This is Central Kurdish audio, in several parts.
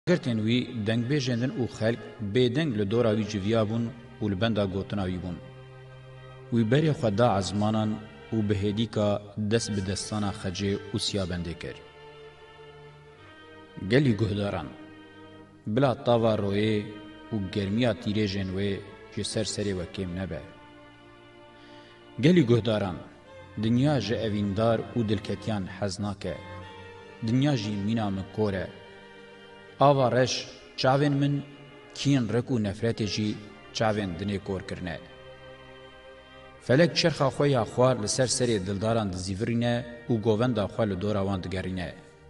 گرتین وی دنگ بیجندن او خلق بیدنگ لدورا وی جویابون و لبندا گوتنا وی بون. وی بری خدا عزمانان و بهدی که دست به دستانا خجه و سیابنده کر. گلی گهداران بلا تاوا روی و گرمیا تیره جنوی جه سری وکیم نبه. گلی گهداران دنیا جه اویندار و دلکتیان حزناکه. دنیا جی مینا مکوره. آوا رش چاوین من کین رک و نفرت جی چاوین دنی کور کرنه. فلک چرخا خوی خوار لسر سری دلداران دزیورینه و گووند خواه لدورا وان دگرینه.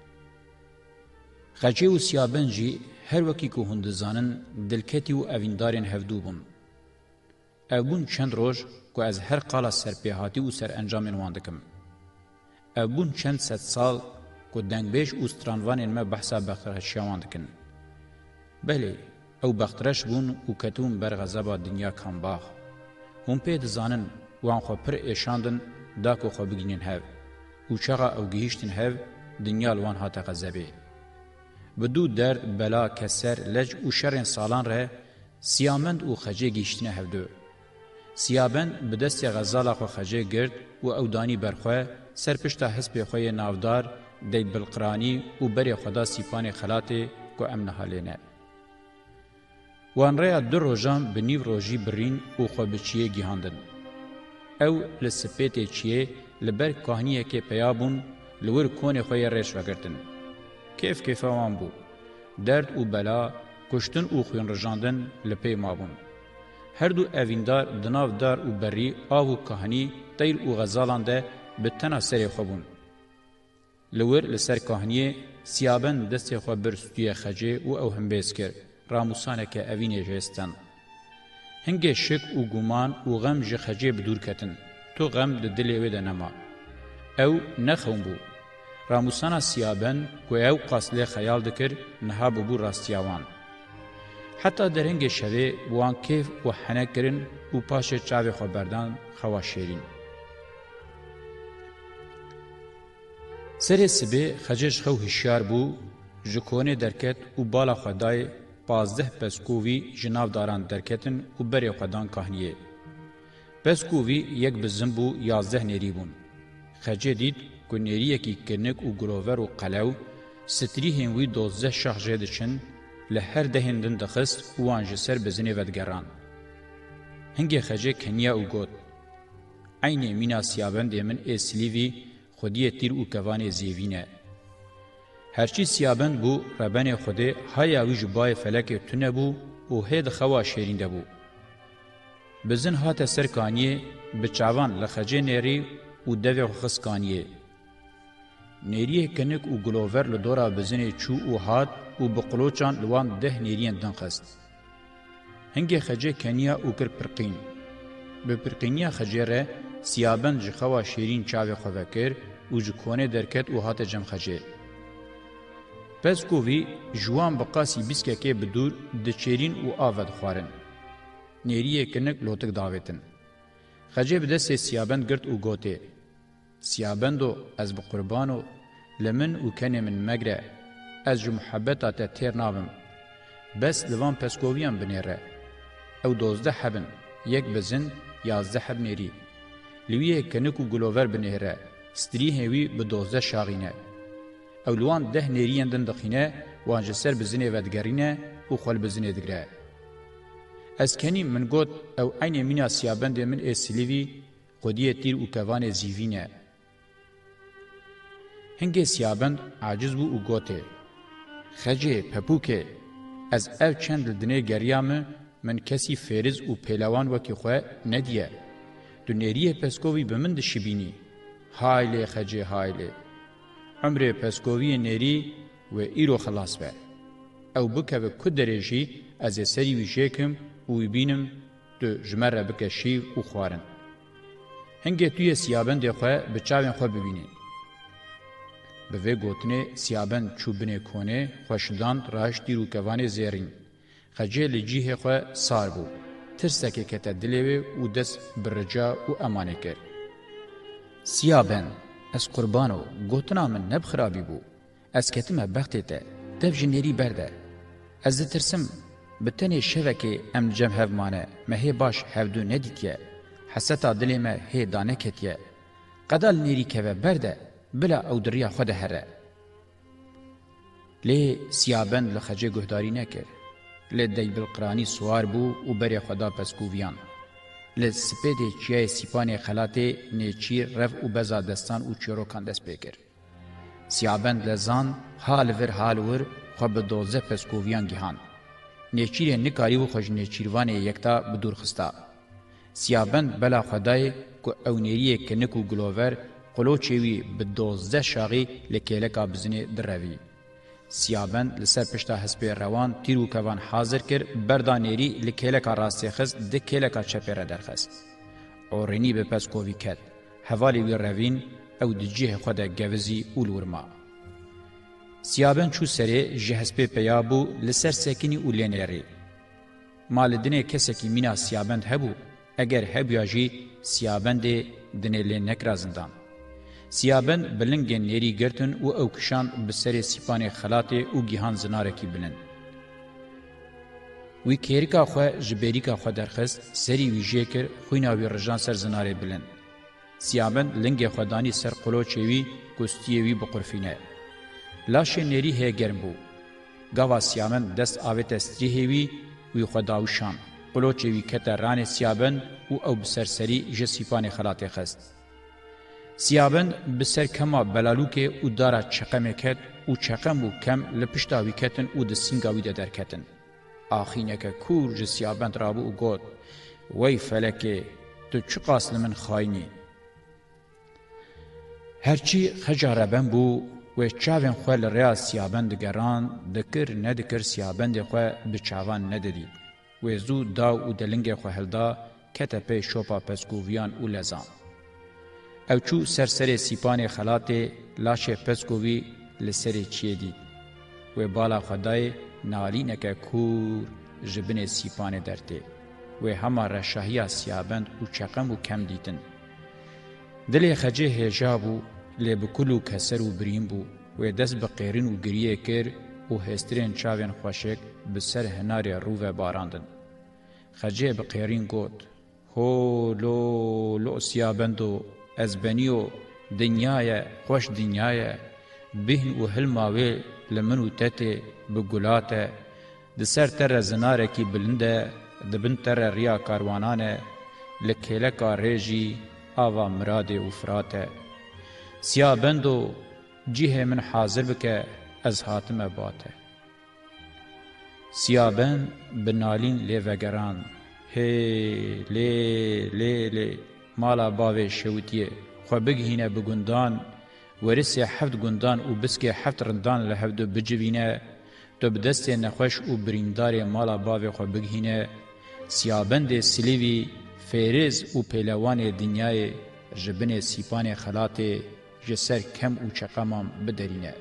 خجه و سیابن جی هر وکی که هندزانن دلکتی و اویندارین هفدو بون. او بون چند روش که از هر قالا سرپیهاتی و سر انجامین واندکم. او بون چند ست سال که دنگبیش و سترانوانین ما بحثا بخترش واندکن. بله او بخترش بون و کتون بر غذابا دنیا کام باخ. هم پید زانن وان خو پر ایشاندن دا کو خو بگینین هاو. و چغا او گیشتن هاو دنیا لوان هاتا غذابه. بدو درد بلا کسر لج و شرین سالان ره سیامند و خجه گیشتن هفدو. سیابند بدست غزالا خو خجه گرد و او دانی برخواه سرپشتا حسب خواه نافدار دی بالقرانی و بری خدا سیپان خلاته کو امن حالینه. وان ریا دو روژان بنیو روژی برین و خو بچیه گیهاندن. او لسپیت چیه لبر کهنیه که پیابون لور کون خوی ریش وگرتن. کیف وان بو. درد و بلا کشتن و خوین رجاندن لپی مابون. هر دو اویندار دناو دار و بری آو و کهنی تیل و غزالان ده بتنا سری خوبون. لور لسر کهنیه سیابن دست خو برستوی خجه و او هم بیس کر. راموسانه که اوینه جهستن. هنگه شک و گمان و غم جه خجه بدور کتن. تو غم ده دلی ویده نما. او نخون بو. راموسانا سیابن که او قاسله خیال دکر نها ببو راستیاوان. حتی در هنگه شوه وان کیف و حنه کرن و پاش چاوی خبردان خوا شیرین. سر سبه خجش خو هشیار بو جکونه درکت و بالا خدای 15 پسکووی جناو داران درکتن و بری خدان کهنیه. پسکووی یک بزن بو 11 نری بون. خجه دید که نریه کی کرنک و گروور و قلو ستری هنوی 12 شخصه دچن لهر دهندن دخست و آنجه سر بزنی ودگران. هنگه خجه کنیا و گود. عین مینا سیابند من اسلیوی خودی تیر و کوان زیوینه. هرچی سیابند بو ربن خوده هایا ویج بای فلک تونه بو و هید خوا شیرینده بو. بزن هات سر کانیه بچاوان لخجه نری و دوی خص کانیه. نریه کنک و گلوور لدورا بزن چو و هات و بقلوچان لوان 10 نریان دنخست. هنگه خجه کنیا و کر پرقین. به پرقینیا خجه ره سیابند جخوا شیرین چاوی خوکر و جکونه درکت و هات جم خجه. پس کووی جوان بقاسی بیسکه که بدور دچیرین و آود خوارن. نیریه کنک لوتک داویتن. خجه بدست سیابند گرد و گوته. سیابندو از بقربانو لمن و کنه من مگره از جو محبتا تیر نابم. بس لوان پس کوویان بنیره. او 12 حبن. یک بزن 11 حب نیری. لویه کنک و گلوور بنیره. ستری هوی به 12 شاغینه. اولوان 10 نریان دن دخینه وانجه سر بزنه ودگرینه و خال بزنه دگره. از کنی من گوت او عین مینا سیابند من اسلیوی قدیه تیر و کوان زیوینه. هنگه سیابند عاجز بو و گوته. خجه پپوکه از او چند دنه گریام من کسی فیرز و پیلوان وکی خواه ندیه. دو نریه پسکوی بمند شبینی. هایله خجه هایله. عمر پسکوی نری و ایرو خلاص به. او بکه و کد درجی از سری ویشکم و بینم دو جمره بکه شیو و خوارن. هنگه توی سیابند خواه بچاوین خواه ببینین. به وی گوتنه سیابند چوبنه کونه خوشدان راشتی رو کوان زیرین. خجه لجیه خواه سار بو. ترسکه کتا دلیوه و دست برجا و امانه کر. سیابند از قربانو گوتنا من نبخرابی بو. از کتمه بخته ته. دف جنری برده. Ez ditirsım bi tenê şevekê em cem hevmane me hê baş hevdû nedîtiye heseta dilê me hê daneketiye qedal nêrî keve berde bila ewdiriya xwe de here lê siyabend li xecê guhdarî nekir lê deybilqiranî swar bû û berê xwe da peskûviyan li spêdê çiyayê sîpanê xelatê nêçîr rev û beza destan û çîrokan dest pê kir siyabend lezan hal vir hal wir xwe bi doze peskûviyan gihan نێچیرێ نکاری و خوش نێچیروانê yekta bi dûr xista. Siyabend bela xwedayê ku ewnêriyê kinik û gilover qoloçê wî bi 12 şaxî li kêleka bizinê direvî. Siyabend li ser pişta hespê rewan tîr û kevan hazir kir berda nêrî li kêleka rastê xist di kêleka çepê re derxist. Orînî bi peskovî ket. Hevalê wî revîn ew di cihê xwe de gewizî û lûrma. Siyabend çû serê ji hespê peya bû li ser sekinî û lênêrê. Malê dinê kesekî mîna siyabend hebû, eger hebûya jî siyabendê dinê lê nekira zindan. Siyabend bilingên nêrî girtin û ew kişan bi serê sîpanê xelatê û gîhan zinarekî bilind. Wî kêrika xwe ji bêrîka xwe derxist, serî wî jê kir, xwîna wî rijan ser zinarê bilind. Siyabend lingê xwe danî ser qoloçê wî, kustiyê wî biqurfîne. Laşê nêrî hê germ bû. Gava siyabend dest avête strîhê wî wî xwe dawişan. Qoloçê wî kete ranê siyabend û ew bi serserî ji sîpanê xelatê xist. Siyabend bi ser kema belalûkê û dara çeqemê ket û çeqem û kem li pişta wî ketin û di sînga wî de derketin. Axîneke kûr ji siyabend rabû û got: Wey felekê, tu çi qas li min xayînî? Herçî xeca reben bû و چاوین خو لریا سیابند گران دکر ندکر سیابند خو به چاوان نددی و زو دا او دلنګ خو هلدا کته په شوپا پسکوویان او لزان او چو سرسره سیپان خلاته لاشه پسکووی لسری چیدی و بالا خدای نالینک کور جبن سیپان درته و همه رشاهیا سیابند او چقم او کم دیتن دل خجه هجابو لی بکلو کسر و بریم بو و دست بقیرین و گریه کر و هسترین چاوین خوشک بسر هناری رو و باراندن. خجه بقیرین گوت هو لو سیابندو از بنیو دنیای خوش دنیای بهن و هلماوی لمنو تته بگلاته دسر تر زناره کی بلنده دبن تر ریا کاروانانه لکیلکا ریجی آوا مراده و فراته سیابندو جیه من حاضر بکه از حاتم باته سیابند بنالین لی وگران هی لی مالا باوی شوتیه خو بگهینه بگندان ورسی حفت گندان و بسکه حفت رندان لحفدو بجوینه تو بدست نخوش و بریندار مالا باوی خو بگهینه سیابند سلیوی فیرز و پیلوان دنیای جبن سیپان خلاته جسر کم او چقمام بدرینه.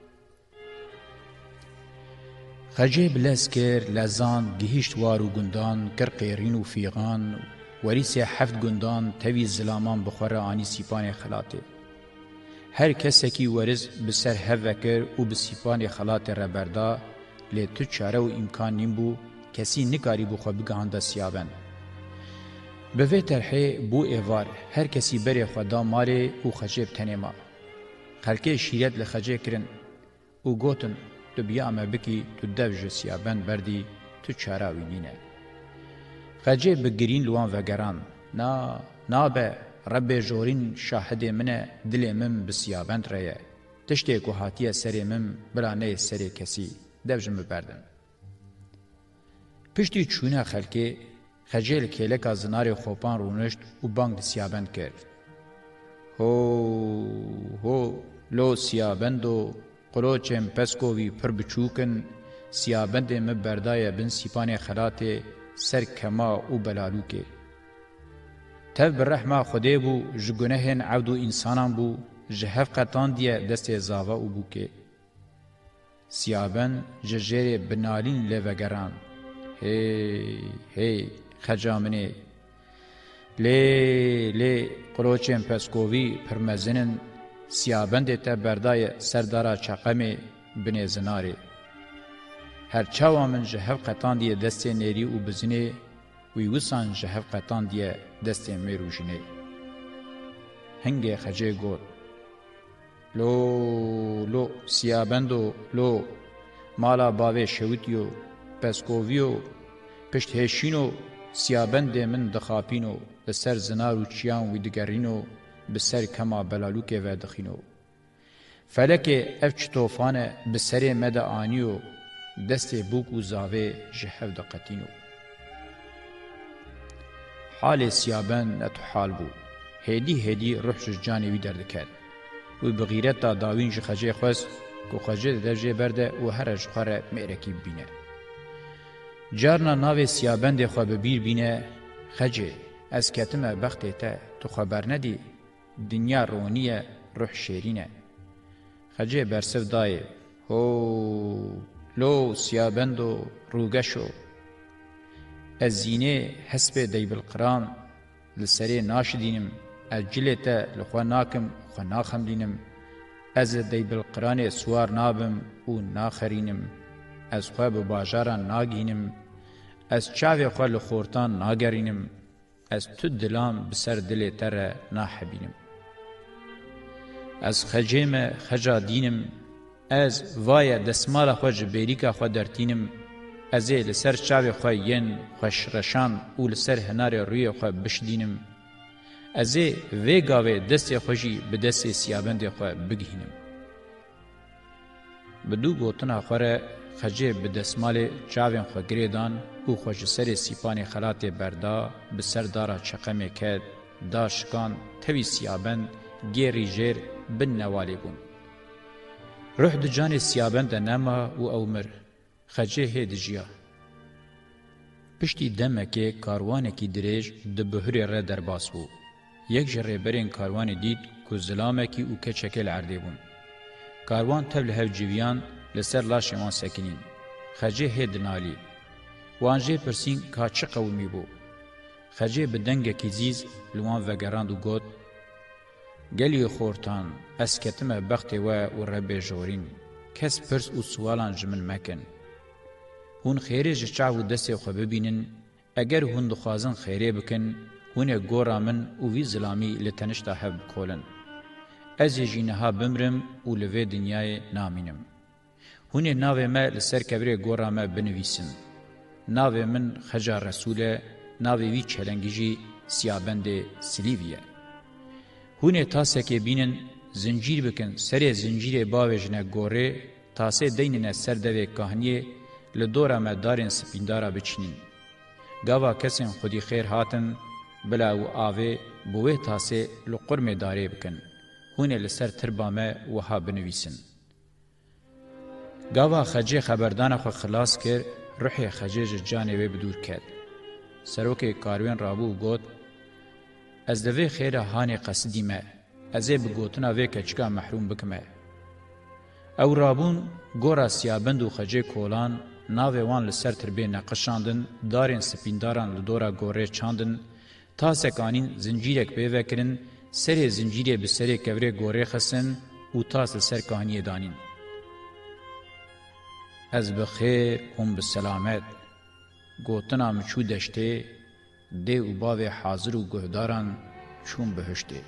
خجیب لسکر لزان گهیشت وارو گندان کر قیرین و فیغان وریس حفت گندان توی زلامان بخوره آنی سیپان خلاته. هر کسی ورز بسر هفکر و بسیپان خلاته ربردا لی تو چاره و امکان نیم بو کسی نکاری بخوا بگهانده سیابند. به وی طرحه بو ایوار هر کسی بری خدا ماره او خجیب تنما. خلکه شیرت لخجه کرن او گوتن تو بیامه بکی تو دوج سیابند بردی تو چاراوی نینه. خجیب بگرین لوان وگران نا به رب جورین شاهد منه دل من بسیابند ریه. تشتی که حاتیه سری من بلا نه سری کسی دوجم بردن. پشتی چونه خلکه خجل کلکا زناری خوپان رونشت و بانگ سیابند کرد. هو لو سیابندو قلوچم پسکووی پر بچوکن سیابند مبردای بن سیپان خلاته سر کما و بلالو که. تب برحمه خوده بو جگنهن عبدو انسانان بو جهف قطان دیه دست زاوه و بو که. سیابند ججیر بنالین لیوگران. هی خجامنه لی قروچم پسکووی پرمزنن سیابند تا بردای سردارا چقم بن زناری هر چاوا من جهو قطان دیه دست نیری و بزنه وی وسان جهو قطان دیه دست میروجنه هنگه خجه گود لو سیابندو لو مالا باوی شویتیو پسکوویو پشت هشینو سیابند من دخاپینو لسر زنارو چیان وی دگرینو بسر کما بلالوکه و دخینو فلکه اف چطوفانه بسر مد آنیو دست بوک و زاوه جهو دقتینو حال سیابند اتو حال بو هدی روح جانوی دردکد و بغیرت دا داوین جی خجه خوست که خجه درجه برده و هر جخاره میرکی بینه جارنا ناوی سیابند خواه ببیر بینه خجه از کتمه بخته تا تو خبر ندی دنیا رونیه روح شیرینه خجه برسف دایه هو لو سیابندو روگشو از زینه حسب دی بالقران لسری ناشدینم از جلتا لخوا ناکم خوا ناخم دینم از دی بالقران سوار نابم و ناخرینم از خوا بباجاران ناگینم از چاوی خوا لخورتان ناگرینم از تو دلام بسر دل تر ناحبینم از خجیم خجا دینم از وای دسمال خوا جبیریکا خوا درتینم از لسر چاوی خوا ین خوشرشان و لسر هنار روی خوا بشدینم از وی گاوی دست خوشی به دست سیابند خوا بگهینم بدو گوتنا خوره خجه به دسمال چاوین خوا گریدان او خوش سر سیپان خلات بردا به سر دارا چقمه کد داشکان توی سیابند گیری جیر بن نوالی بون روح د جان سیابند نما و اومر خجه هید جیا پشتی دمکه کاروانکی دریج د بهری را در باس بو یک جره برین کاروان دید که ظلامکی او که چکل عرده بون کاروان تبل هف جویان لسر لاش وان سکنین خجه هید نالی وانجه پرسین که چه قومی بو خجه بدنگ کی زیز لوان وگراند و گود گلی خورتان از کتم بخت و رب جورین کس پرس و سوالان جمن مکن هون خیره جچاو و دست خو ببینن اگر هون دخوازن خیره بکن هون گورا من و وی ظلامی لتنشتا هب کولن از جینها بمرم و لوی دنیای نامینم هون ناوه ما لسر کبره گورا ما بنویسن ناوه من خجا رسوله ناوه وی چلنگیجی سیابند سلیویه هونه تاسه که بینن زنجیر بکن سر زنجیر باوجنه گوره تاسه دیننه سر دوه کهنیه لدوره مدارن سپیندارا بچینین گاوا کسین خودی خیر هاتن بلا و آوه بوه تاسه لقرم داره بکن هونه لسر تربامه وها بنویسن گاوا خجه خبردان خو خلاص کر روح خجه جانوه بدور کد سروک کاروین رابو گود از دوی خیر هانی قصدی ما ازی بگوتنا وی کچکا محروم بکمه او رابون گورا سیابند و خجه کولان ناوی وان لسر تربی نقشاندن دارین سپینداران لدورا گوره چاندن تا سکانین زنجیرک بیوکرن سر زنجیره بسر کوره گوره خسن و تاس لسر کهانی دانین از بخیر هم بسلامت گوتنا مچو دشته ده و باوی حاضر و گهداران چون بهشته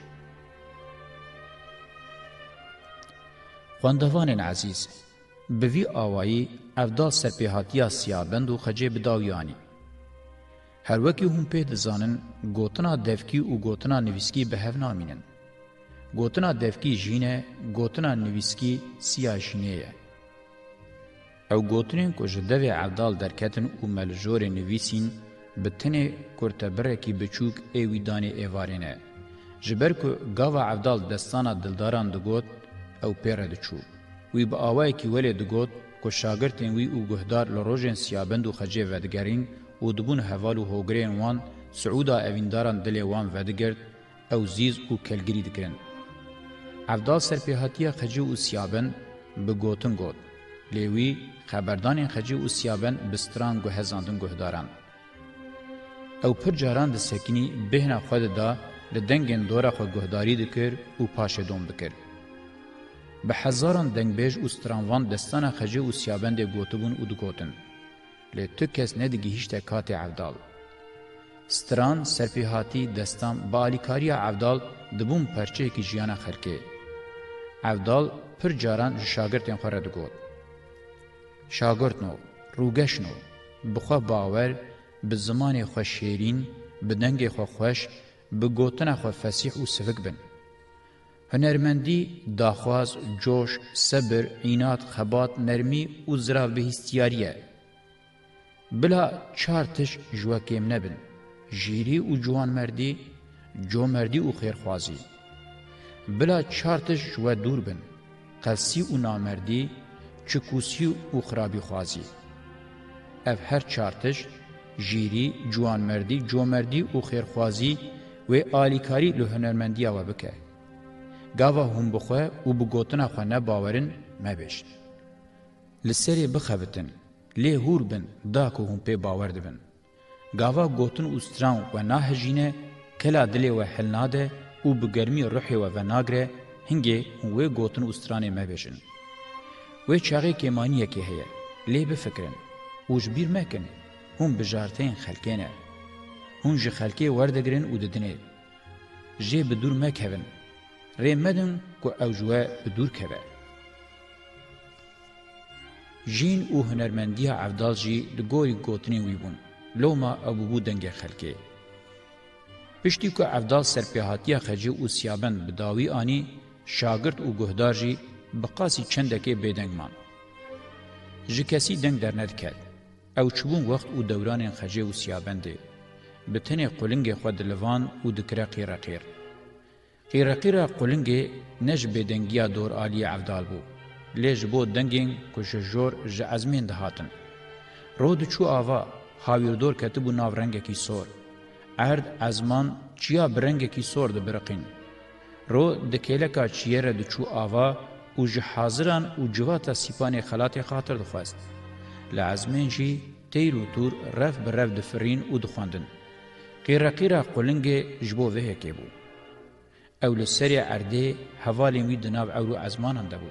خواندوان عزیز بوی آوایی افدال سرپیهاتیا سیابند و خجه بداویانی هر وکی هم پید زانن گوتنا دفکی و گوتنا نویسکی به هف نامینن گوتنا دفکی جینه گوتنا نویسکی سیا جینه او گوتنین که جدوی افدال درکتن و ملجور نویسین بتنه کرتبره کی بچوک ایوی دانی ایوارینه جبر که گاوا عبدال دستانا دلداران دگوت او پیره دچو وی با آوائی کی ولی دگوت که شاگرتین وی او گهدار لروژن سیابند و خجه ودگرین و دبون حوال و هوگرین وان سعودا اوینداران دل وان ودگرد او زیز و کلگری دگرن عبدال سرپیهاتیا خجه و سیابند بگوتن گوت لیوی خبردان خجه و سیابند بستران گو هزاندن گهداران او پر جاران د سکنی بهنا خود دا د دنگن دورا خو گهداری دکر او پاشه دوم دکر به هزاران دنگبیج و سترانوان دستان خجه و سیابند گوتبون و دگوتن. لی تو کس ندگی هیچ کات عبدال. ستران سرپیهاتی دستان با آلیکاری عبدال دبون پرچه کی جیانا خلکه. عبدال پر جاران شاگردین خوره دگوت. شاگرد نو، روگش نو، بخوا باور، به زمان خو شیرین، به دنگ خو خوش، به گوتن خو فسیح و سفک بن. هنرمندی، داخواز، جوش، صبر، عناد، خبات، نرمی و زراف به استیاریه. بلا چارتش جواکیم نبن. جیری و جوان مردی، جو مردی و خیرخوازی. بلا چارتش جوا دور بن. قلسی و نامردی، چکوسی و خرابی خوازی. اف هر چارتش جیری، جوان مردی، جو مردی و خیرخوازی و آلیکاری لهنرمندی آوا بکه. گاوا هم بخواه و بگوتنا خواه نباورن مبشت. لسری بخوتن، لی هور بن داکو هم پی باورد بن. گاوا گوتن استران و ناهجینه کلا دلی و حلناده و بگرمی روحی و ناگره هنگه و گوتن استران مبشن. و چاقی کمانیه که هیه، لی بفکرن، و جبیر مکن، هم بجارتین خلکینه. هم جه خلکی وردگرن و ددنه. جه بدور مکهون. ریمدن که اوجوه بدور کبه. جین و هنرمندی عبدال جی دگوری گوتنی ویبون. لوما ابو دنگ خلکی. پشتی که عبدال سرپیهاتی خجی و سیابند بداوی آنی شاگرد و گهدار جی بقاسی چندکه بیدنگ مان. جه کسی دنگ در ند کرد. او چبون وقت و دوران خجی و سیابنده. بتنی قلنگ خود لوان و دکره قیر قیر. قیرقیره قلنگی نج بدنگیا دور آلی عبدال بو. لیج بو دنگین کش جور جه ازمین دهاتن. رود چو آوا هاویردور کتبو ناو رنگ کی سور. ارد ازمان چیا برنگ کی سور ده برقین. رو دکیلکا چیره ده چو آوا و جه حاضران و جواتا سیپان خلات خاطر دخواست. لعزمین جی تیر و تور رف برف دفرین و دخواندن. قیرقیره قلنگی جبو وحه که بو. او لسری عرده حوالی می دناو اولو ازمانان دبو.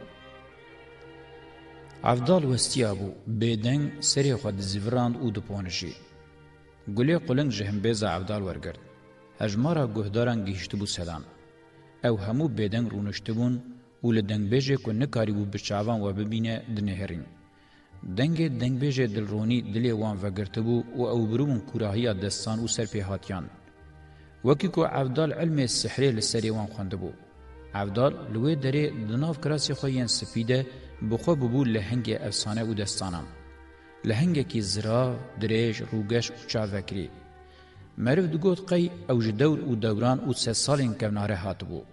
عفدال وستیا بو بیدنگ سری خود زیوراند او دپونشی. گلی قلنگ جهم بیزا عفدال ورگرد. هجمارا گهداران گیشت بو سلام. او همو بیدنگ رونشتبون و لدنگ بیجه که نکاری بو بچاوان و ببینه دنهرین. دنگ بیجه دلرونی دلی وان وگرتبو و او بروون کوراهی دستان و سرپیهاتیان. وکی که عفدال علم سحری لسری وان خونده بو. عفدال لوی دری دناف کراسی خوین سپیده بخوا ببو لهنگ افسانه و دستانم. لهنگ کی زرا، دریج، روگش و چاوکری. مروف دگوت قی اوج دور و دوران و 3 سالین کوناره هات بو.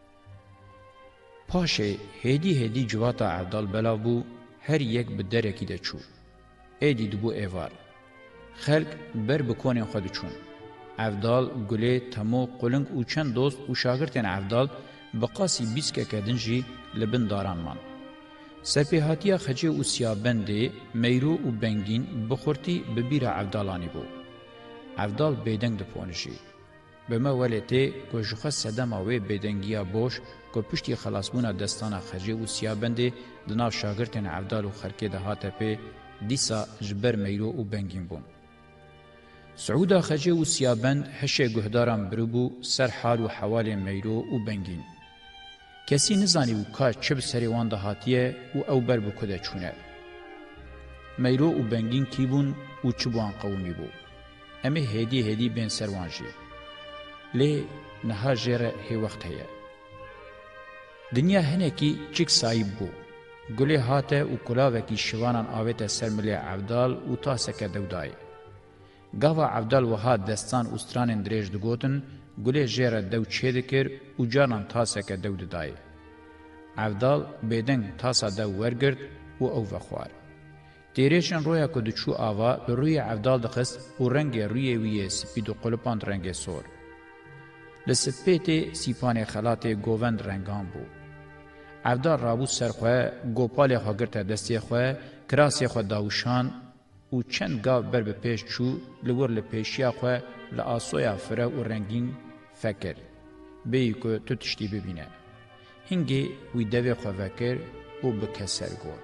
پاشه هیدی جواتا عفدال بلا بو هر یک بدره کی ده چو. ایدی دبو ایوار. خلق بر بکونین خود چون. عفدال گله تمو قلنگ او چند دوست او شاگردین عفدال بقاسی بیسکه کدنجی لبن داران من. سرپیهاتی خجه او سیابنده میرو او بنگین بخورتی ببیر عفدالانی بو. عفدال بیدنگ دپونشی. بما ولیته که جخص سدماوی بیدنگیا بوش که پشتی خلاصبونا دستان خجه او سیابنده دناف شاگردین عفدال و خرکه ده هاتپه دیسا جبر میرو او بنگین بون. سعودا خجه و سیابند هشه گهداران بربو سر حال و حوال میرو و بنگین. کسی نزانی و که چه بسری وان دهاتیه و او بر بکده چونه. میرو و بنگین کی بون و چبوان قومی بو. امه هدی بین سروانجی. لی نها جره هی وقت هیه. دنیا هنه کی چک سایب بو. گلی هاته و کلاوه کی شوانان آویت سرملی عفدال و تاسکه دودای. گاوا عفدال وها دستان استران دریج دگوتن گلی جره دو چه دکر و جانان تاسکه دود دای. عفدال بیدنگ تاسا دو ورگرد و او وخوار. تیریشن رویا که دچو آوا روی عفدال دخست و رنگ روی وی سپید و قلپاند رنگ سور. لسپیت سیپان خلات گووند رنگان بو. عفدال رابو سرخواه گوپال خاگرت دستی خواه کراسی خواه داوشان و چند گاو بر به پیش چو لور لپیشیا خواه لآسویا فره و رنگین فکر. بیی که تو تشتی ببینه. هنگی وی دوی خواه و بکسر گود.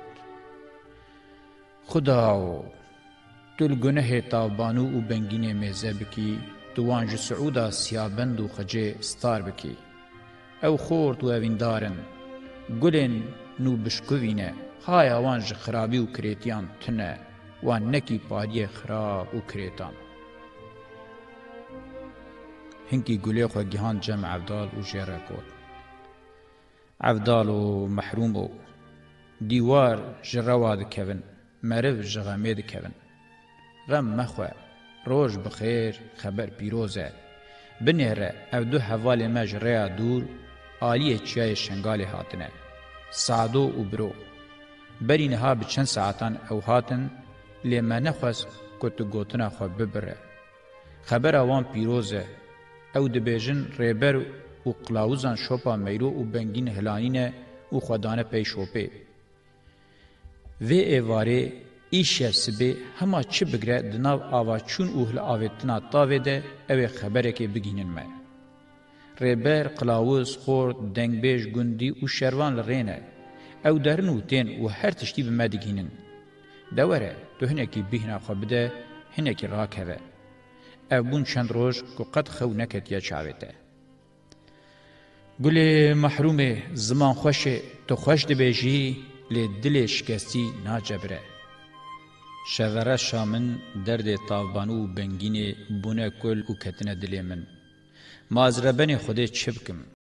خداو تل گنه تابانو و بنگین میزه بکی دوانج سعودا سیابند و خجه ستار بکی. او خورد و اویندارن گلن نو بشکوینه های اوانج خرابی و کریتیان تنه و نکی پاری خراب و کریتان. هنگی گلی خو گهان جمع عبدال و جره کود. عبدال و محروم و دیوار جرواد کون مرف جغمید کون. غم مخواه روز بخیر خبر پیروزه بنهره او دو حوال مجره دور آلیه چیای شنگال هاتنه سعدو و برو برینها بچند ساعتان او هاتن لیمه نخواست کتو گوتنا خواه ببره خبر اوان پیروزه او دبیجن ریبر و قلاوزان شوپا میرو و بنگین هلانینه و خودانه پی شوپه و ایواره ایشه سبه هما چه بگره دناو آوا چون اوهل آویتنا تاوه ده اوه خبره که بگینن مه. ریبر قلاوز خورد دنگ بیش گندی و شروان لرینه او درن و تین و هر تشتی بما دگینن. دوره تو هنکی بهنا خواه بده هنکی راک هوه. او بون چند روش که قد خو نکت یا چاویته. گل محرومه زمان خوشه تو خوش دبیجی لی دل شکستی ناجبره. شوره شامن درد تاوبانو بنگین بونه کل و کتنه دلی من. مازربن خوده چه بکم؟